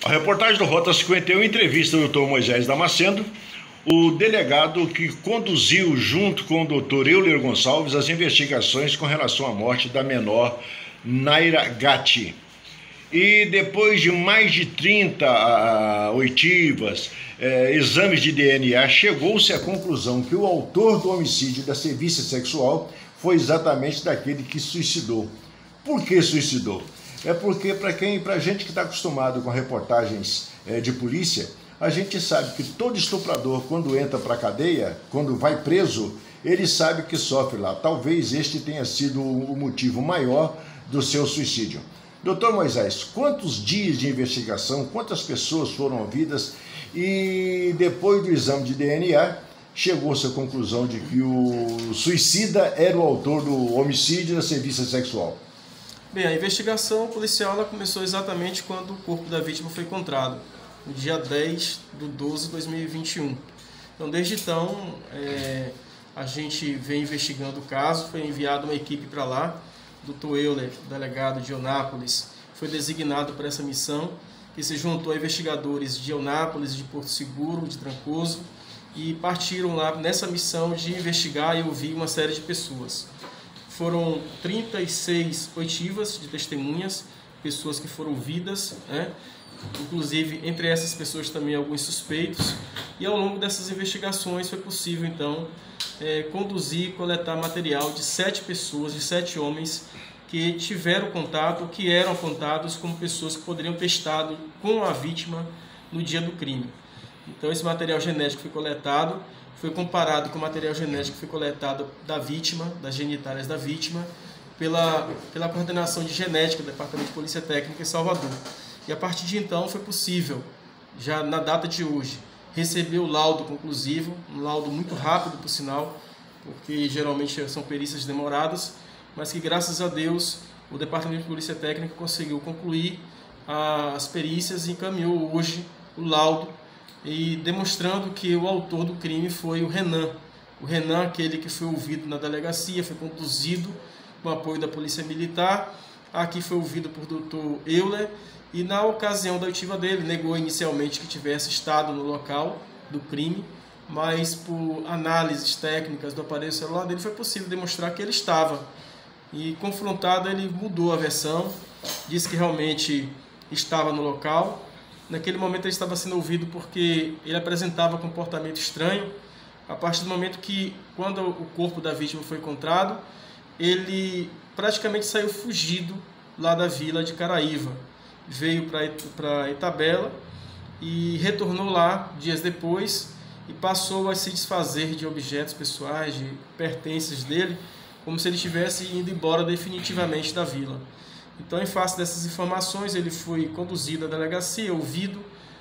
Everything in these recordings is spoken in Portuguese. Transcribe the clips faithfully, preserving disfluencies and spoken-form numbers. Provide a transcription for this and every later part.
A reportagem do Rota cinquenta e um entrevista o doutor Moisés Damasceno, o delegado que conduziu junto com o doutor Euler Gonçalves as investigações com relação à morte da menor Naira Gatti. E depois de mais de trinta uh, oitivas, uh, exames de D N A, chegou-se à conclusão que o autor do homicídio da servícia sexual foi exatamente daquele que suicidou. Por que suicidou? É porque, para quem, para gente que está acostumado com reportagens é, de polícia, a gente sabe que todo estuprador, quando entra para a cadeia, quando vai preso, ele sabe que sofre lá. Talvez este tenha sido o motivo maior do seu suicídio. Doutor Moisés, quantos dias de investigação, quantas pessoas foram ouvidas e depois do exame de D N A, chegou-se à conclusão de que o suicida era o autor do homicídio da servícia sexual? Bem, a investigação policial ela começou exatamente quando o corpo da vítima foi encontrado, no dia dez de doze de dois mil e vinte e um. Então, desde então, é, a gente vem investigando o caso, foi enviada uma equipe para lá, o doutor Euler, delegado de Eunápolis, foi designado para essa missão, que se juntou a investigadores de Eunápolis, de Porto Seguro, de Trancoso, e partiram lá nessa missão de investigar e ouvir uma série de pessoas. Foram trinta e seis oitivas de testemunhas, pessoas que foram ouvidas, né? Inclusive entre essas pessoas também alguns suspeitos, e ao longo dessas investigações foi possível então é, conduzir e coletar material de sete pessoas, de sete homens que tiveram contato, que eram apontados como pessoas que poderiam ter estado com a vítima no dia do crime. Então esse material genético foi coletado, foi comparado com o material genético que foi coletado da vítima, das genitálias da vítima, pela, pela coordenação de genética do Departamento de Polícia Técnica em Salvador. E a partir de então foi possível, já na data de hoje, receber o laudo conclusivo, um laudo muito rápido, por sinal, porque geralmente são perícias demoradas, mas que graças a Deus o Departamento de Polícia Técnica conseguiu concluir as perícias e encaminhou hoje o laudo, e demonstrando que o autor do crime foi o Renan. O Renan, aquele que foi ouvido na delegacia, foi conduzido com o apoio da Polícia Militar, aqui foi ouvido por doutor Euler, e na ocasião da oitiva dele, negou inicialmente que tivesse estado no local do crime, mas por análises técnicas do aparelho celular dele foi possível demonstrar que ele estava. E confrontado ele mudou a versão, disse que realmente estava no local. Naquele momento ele estava sendo ouvido porque ele apresentava comportamento estranho. A partir do momento que, quando o corpo da vítima foi encontrado, ele praticamente saiu fugido lá da vila de Caraíva. Veio para Itabela e retornou lá dias depois e passou a se desfazer de objetos pessoais, de pertences dele, como se ele tivesse ido embora definitivamente da vila. Então, em face dessas informações, ele foi conduzido à delegacia, ouvido,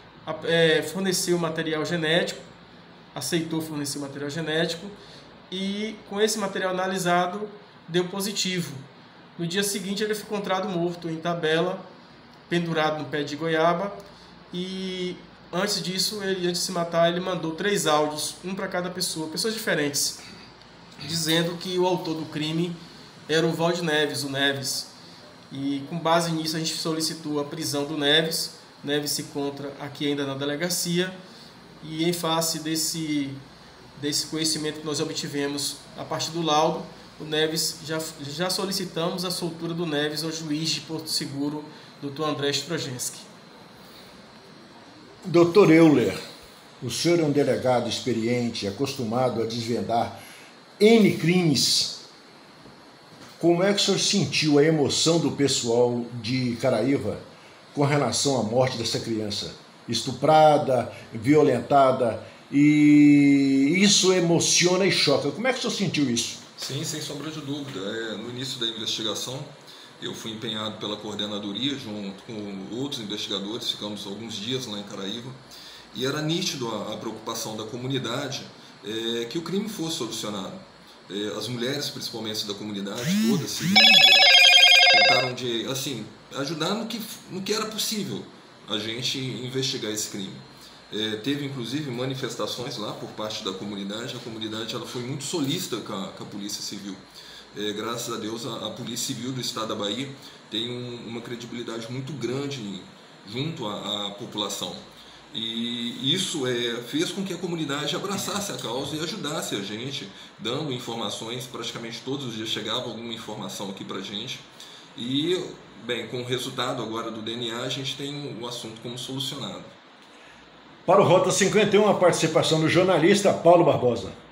é, forneceu material genético, aceitou fornecer material genético e, com esse material analisado, deu positivo. No dia seguinte, ele foi encontrado morto em Itabela, pendurado no pé de goiaba, e antes disso, ele, antes de se matar, ele mandou três áudios, um para cada pessoa, pessoas diferentes, dizendo que o autor do crime era o Valde Neves, o Neves. E com base nisso a gente solicitou a prisão do Neves. Neves se encontra aqui ainda na delegacia, e em face desse, desse conhecimento que nós obtivemos a partir do laudo, o Neves, já, já solicitamos a soltura do Neves ao juiz de Porto Seguro, doutor André Strojenski. doutor Euler, o senhor é um delegado experiente, acostumado a desvendar N crimes. Como é que o senhor sentiu a emoção do pessoal de Caraíva com relação à morte dessa criança? Estuprada, violentada, e isso emociona e choca. Como é que o senhor sentiu isso? Sim, sem sombra de dúvida. É, no início da investigação, eu fui empenhado pela coordenadoria junto com outros investigadores, ficamos alguns dias lá em Caraíva, e era nítido a, a preocupação da comunidade é, que o crime fosse solucionado. As mulheres, principalmente da comunidade toda, se tentaram de, assim, ajudar no que, no que era possível a gente investigar esse crime. É, teve inclusive manifestações lá por parte da comunidade. A comunidade ela foi muito solícita com a, com a Polícia Civil. É, graças a Deus a, a Polícia Civil do Estado da Bahia tem um, uma credibilidade muito grande em, junto à, à população. E isso é, fez com que a comunidade abraçasse a causa e ajudasse a gente, dando informações. Praticamente todos os dias chegava alguma informação aqui para a gente. E, bem, com o resultado agora do D N A, a gente tem o assunto como solucionado. Para o Rota cinquenta e um, a participação do jornalista Paulo Barbosa.